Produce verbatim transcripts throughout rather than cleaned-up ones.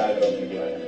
කතා කරමු කියලා.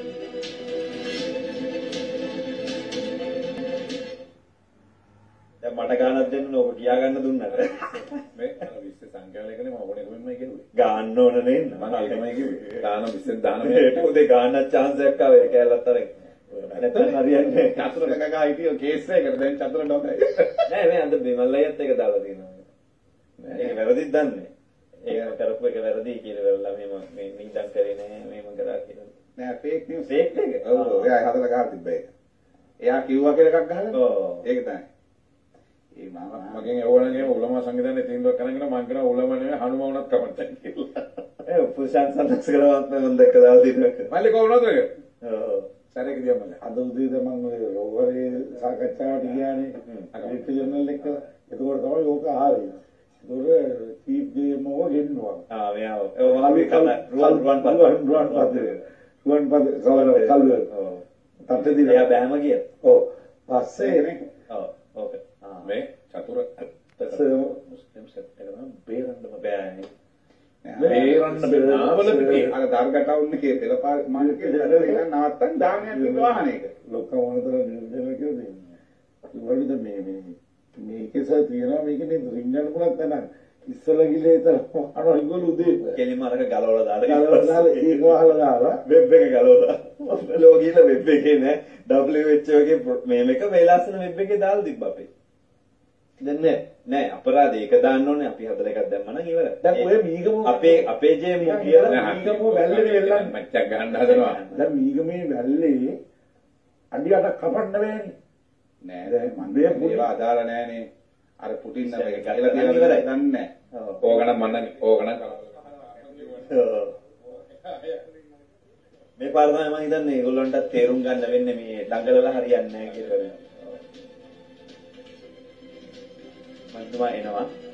දැන් මට ගානක් දෙන්න ඕක කියා ගන්න දුන්නට මේ අර විශ්ව සංඛ්‍යාලයකනේ මම ඕනේ කොහෙන්මයි කිව්වේ. ගාන්න ඕන නේද? මම ඒකමයි කිව්වේ. දාන විශ්ව දාන මේක උදේ ගාන්න chance එකක් ආවේ කැලලත් අර නැත්නම් හරියන්නේ චතුර ගගා හිටියෝ කේස් එකකට දැන් චතුර ඩොකයි. නෑ මේ අද බිමල්ලයත් එක දාලා තියෙනවා. ඒක වැරදිද දන්නේ. ඒක කරපු එක වැරදි කියලා වෙලා මෙහෙම මේ නිදන් කරේ නෑ මෙහෙම කරා කියලා. නෑ ෆේක් නිවුස්. ෆේක් එක. ඔව් එයා හදලා ගහලා තිබ්බා ඒක. එයා කිව්වා කියලා එකක් ගහලා. ඔව්. ඒක තමයි. ඒ මම මගෙන් එවණගේ උලමා සංවිධානයේ තීන්දුවක් කරගෙන මම කියනවා උලම නෙවෙයි හනුම වුණත් කමක් නැහැ කියලා. ඒ පුරුෂයන් සම්දක්ෂ කරවත් මම දැක්ක දවස් දිනක. මල්ලි කොහොමද ඒක? ඔව්. සරේක දියම අද උදේද මම ඔය රෝවරේ සාකච්ඡාවට ගියානේ. අනිත් ජර්නල් එක. ඒකෝර තමයි ඕක ආවේ. ඒකෝර චීෆ් ජේමෝ ගෙන්නවා. ආ මෙයාව. ඒ වගේ කතා රුවන් රුවන් පද රුවන් පද. රුවන් පද සවල කල්ව. ඔව්. තත්ත්වදී එයා බෑම ගිය. ඔව්. පස්සේ නේ. ඔව්. ඕක. ආ මේ චතුර මුස්ලිම් සෙට් එක නම් බේරන්න බෑනේ. බේරන්න බෑවල පිටේ අර දර්ග ටවුන් එකේ පෙළපාර මම කියලා ඒක නවත්තන් දාන්නේ තියෙන වාහනයක. ලොක්ක මොනතර නිර්දේශ කියලා දෙන්නේ. වලද මේ මේ මේකේ සා තියනවා මේකනේ රින්ගන්න පුළුවන් තැන. ඉස්සලා ගිලේ තර අර ඉගොල්ලෝ උදේ කෙලිම අරක ගලවලා දාලා ගලවලා දාලා ඒක වහලා දාලා වෙබ් එක ගලවලා ලෝගින වෙබ් එකේ නෑ W H O එකේ මේ මේක වේලාසන වෙබ් එකේ දාලා තිබ්බ අපේ. දැන් නෑ නෑ අපරාධ ඒක දාන්න ඕනේ අපි හතර එකක් දැම්ම නම් ඉවරයි. දැන් ඔය මීගම අපේ අපේ ජේමු කියලා මීගම වැල්ලේ වෙල්ලන් මච්චක් ගහන්න හදනවා. දැන් මීගමේ වැල්ලේ අඩියට කපන්න බෑනේ. නෑ දැන් මන්නේ ඒවා අදාළ නෑනේ. අර පුටින් නම් ඒක ගහලා තියෙනවද දන්නේ නෑ. ඕකනම් මන්නනේ ඕකනම් මේ පාර තමයි මම හිතන්නේ ඒගොල්ලන්ට තේරුම් ගන්න වෙන්නේ මේ දඟලලා හරියන්නේ නැහැ කියලා. මම එනවා